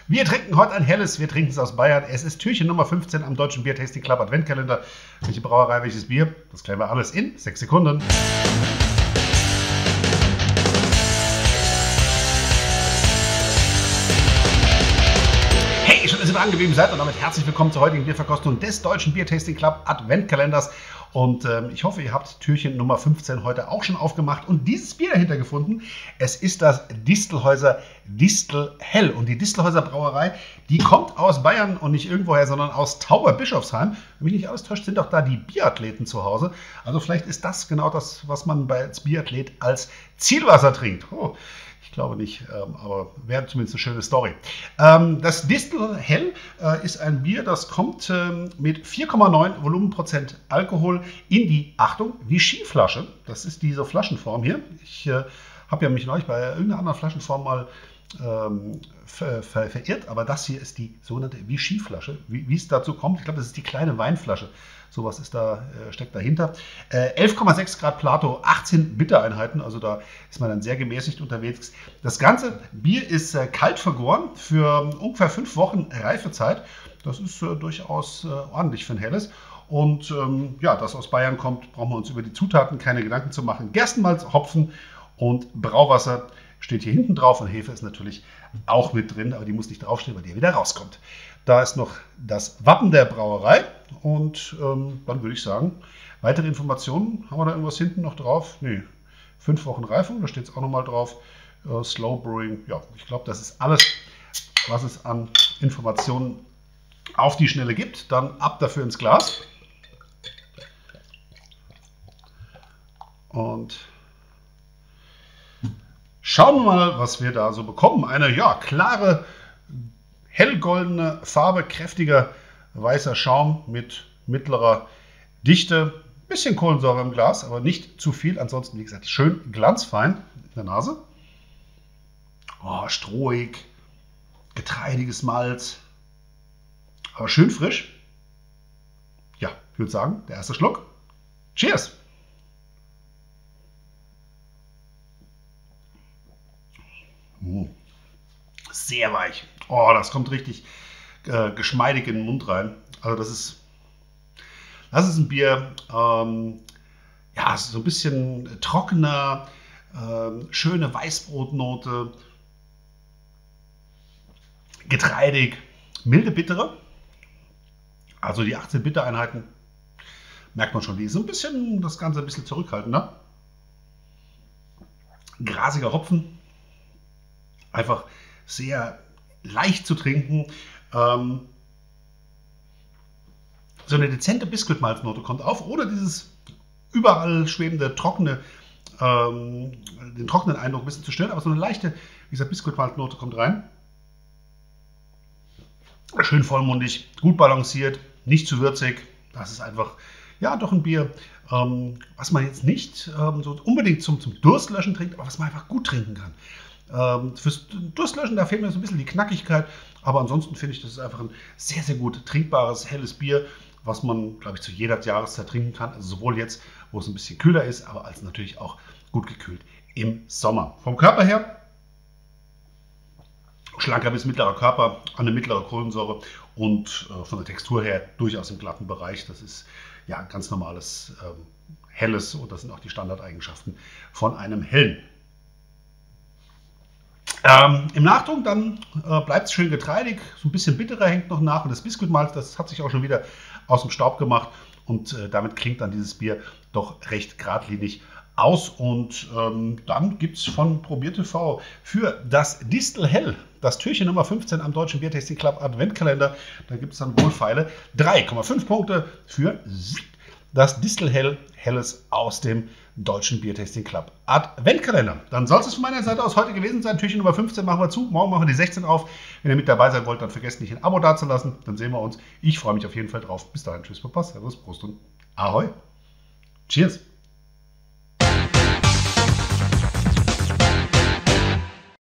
Wir trinken heute ein helles, wir trinken es aus Bayern. Es ist Türchen Nummer 15 am Deutschen Biertasting Club Adventkalender. Welche Brauerei, welches Bier? Das klären wir alles in 6 Sekunden. Hey, schön, dass ihr dran geblieben seid und damit herzlich willkommen zur heutigen Bierverkostung des Deutschen Biertasting Club Adventkalenders. Und ich hoffe, ihr habt Türchen Nummer 15 heute auch schon aufgemacht und dieses Bier dahinter gefunden. Es ist das Distelhäuser Distel Hell. Und die Distelhäuser Brauerei, die kommt aus Bayern und nicht irgendwoher, sondern aus Tauberbischofsheim. Wenn mich nicht alles täuscht, sind doch da die Biathleten zu Hause. Also vielleicht ist das genau das, was man als Biathlet als Zielwasser trinkt. Oh. Ich glaube nicht, aber wäre zumindest eine schöne Story. Das Distel Hell ist ein Bier, das kommt mit 4,9 Volumenprozent Alkohol in die, Achtung, Vichy-Flasche. Das ist diese Flaschenform hier. Ich habe ja mich neulich bei irgendeiner anderen Flaschenform mal verirrt, aber das hier ist die sogenannte Vichy-Flasche. Wie es dazu kommt, ich glaube, das ist die kleine Weinflasche. Sowas ist da, steckt dahinter. 11,6 Grad Plato, 18 Bittereinheiten, also da ist man dann sehr gemäßigt unterwegs. Das ganze Bier ist kalt vergoren für ungefähr 5 Wochen Reifezeit. Das ist durchaus ordentlich für ein helles. Und ja, das aus Bayern kommt, brauchen wir uns über die Zutaten keine Gedanken zu machen. Gerstenmalz, Hopfen und Brauwasser steht hier hinten drauf und Hefe ist natürlich auch mit drin, aber die muss nicht draufstehen, weil die wieder rauskommt. Da ist noch das Wappen der Brauerei und dann würde ich sagen, weitere Informationen, haben wir da irgendwas hinten noch drauf? Nee, 5 Wochen Reifung, da steht es auch nochmal drauf. Slow Brewing, ja, ich glaube, das ist alles, was es an Informationen auf die Schnelle gibt. Dann ab dafür ins Glas. Und schauen wir mal, was wir da so bekommen. Eine, ja, klare, hellgoldene Farbe, kräftiger weißer Schaum mit mittlerer Dichte. Bisschen Kohlensäure im Glas, aber nicht zu viel. Ansonsten, wie gesagt, schön glanzfein in der Nase. Oh, strohig, getreidiges Malz, aber schön frisch. Ja, ich würde sagen, der erste Schluck. Cheers! Sehr weich. Oh, das kommt richtig geschmeidig in den Mund rein. Also das ist ein Bier, ja, so ein bisschen trockener, schöne Weißbrotnote, getreidig, milde Bittere. Also die 18 Bittereinheiten merkt man schon, die ist so ein bisschen, das Ganze ein bisschen zurückhaltender. Grasiger Hopfen. Einfach sehr leicht zu trinken. So eine dezente Biskuitmalznote kommt auf, ohne dieses überall schwebende, trockene, den trockenen Eindruck ein bisschen zu stören, aber so eine leichte, wie gesagt, Biskuitmalznote kommt rein. Schön vollmundig, gut balanciert, nicht zu würzig. Das ist einfach, ja, doch ein Bier, was man jetzt nicht so unbedingt zum Durstlöschen trinkt, aber was man einfach gut trinken kann. Fürs Durstlöschen, da fehlt mir so ein bisschen die Knackigkeit, aber ansonsten finde ich, das ist einfach ein sehr, sehr gut trinkbares, helles Bier, was man, glaube ich, zu jeder Jahreszeit trinken kann. Also sowohl jetzt, wo es ein bisschen kühler ist, aber als natürlich auch gut gekühlt im Sommer. Vom Körper her, schlanker bis mittlerer Körper, eine mittlere Kohlensäure und von der Textur her durchaus im glatten Bereich. Das ist ja ein ganz normales helles und das sind auch die Standardeigenschaften von einem hellen. Im Nachtrunk dann bleibt es schön getreidig, so ein bisschen bitterer hängt noch nach und das Biskuitmalz, das hat sich auch schon wieder aus dem Staub gemacht und damit klingt dann dieses Bier doch recht geradlinig aus. Und dann gibt es von ProbierTV für das Distel Hell, das Türchen Nummer 15 am Deutschen Biertasting Club Adventkalender, da gibt es dann wohlfeile 3,5 Punkte für das Distel Hell, helles aus dem Deutschen Biertasting Club Adventkalender. Dann soll es von meiner Seite aus heute gewesen sein. Türchen Nummer 15 machen wir zu. Morgen machen wir die 16 auf. Wenn ihr mit dabei sein wollt, dann vergesst nicht ein Abo dazulassen. Dann sehen wir uns. Ich freue mich auf jeden Fall drauf. Bis dahin. Tschüss, Papa. Servus, Prost und Ahoi. Cheers.